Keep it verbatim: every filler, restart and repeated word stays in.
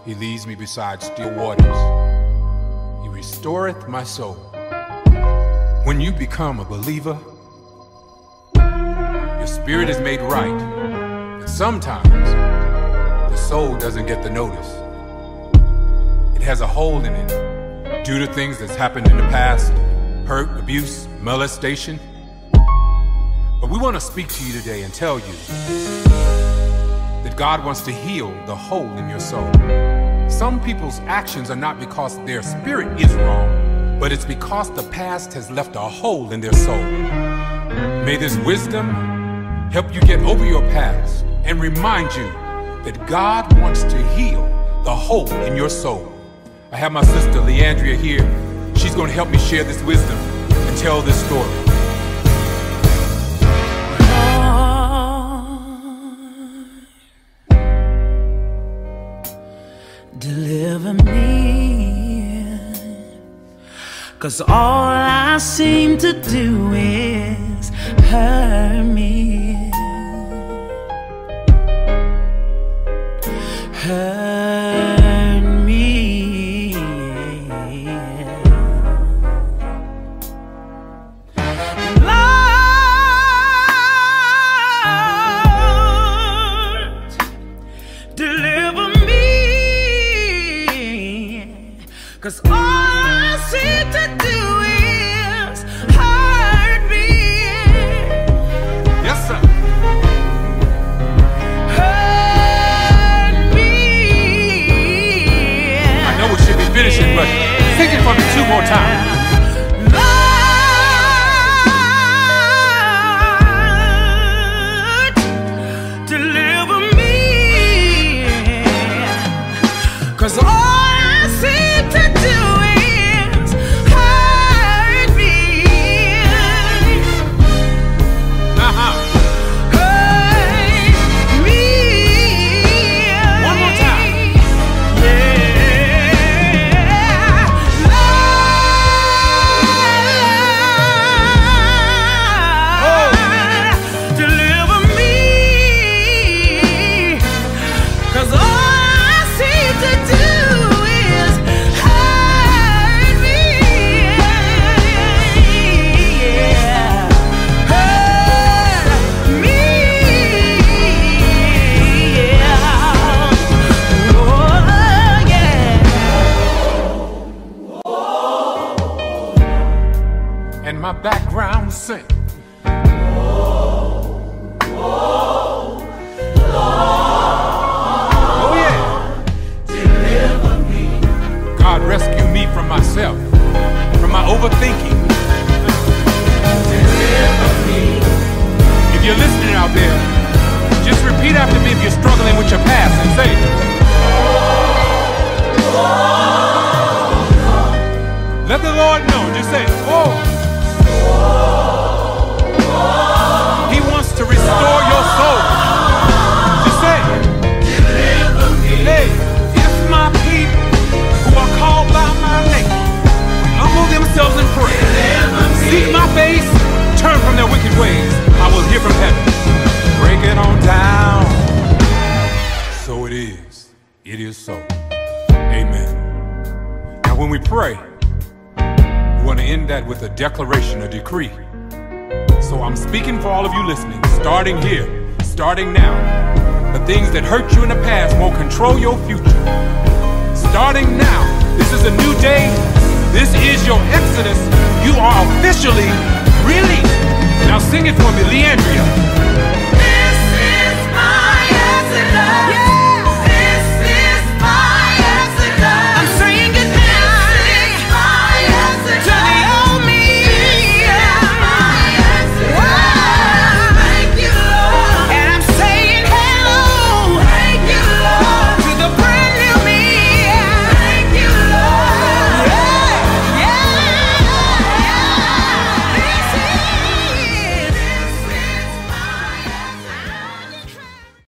He leads me beside still waters. He restoreth my soul. When you become a believer, your spirit is made right. And sometimes the soul doesn't get the notice. It has a hole in it due to things that's happened in the past, hurt, abuse, molestation. But we want to speak to you today and tell you that God wants to heal the hole in your soul. Some people's actions are not because their spirit is wrong, but it's because the past has left a hole in their soul. May this wisdom help you get over your past and remind you that God wants to heal the hole in your soul. I have my sister Leandria here. She's going to help me share this wisdom and tell this story. Deliver me, 'cause all I seem to do is hurt me, hurt me. Lord, deliver me, 'cause all I seem to do is hurt me. Yes, sir. Hurt me. I know we should be finishing, but sing it for me two more times. Lord, deliver me, 'cause all I seem to do is hurt me. Uh-huh. Hurt me. One more time. Yeah. Lord, deliver me, 'cause all I seem to do is hurt me. Yeah. Hurt me. Yeah. Oh, yeah. And my background sing. Oh yeah. Deliver me. God, rescue me from myself, from my overthinking. Deliver me. If you're listening out there, just repeat after me if you're struggling with your past and say, let the Lord know. Just say, oh. He wants to restore your soul. Just say, deliver me. Hey, if my people who are called by my name humble themselves and pray, seek my face, turn from their wicked ways, I will hear from heaven. Break it on down. So it is. It is so. Amen. Now when we pray, we want to end that with a declaration, a decree. So I'm speaking for all of you listening, starting here, starting now. The things that hurt you in the past won't control your future. Starting now, this is a new day. This is your exodus. You are officially released. Now sing it for me, Leandria.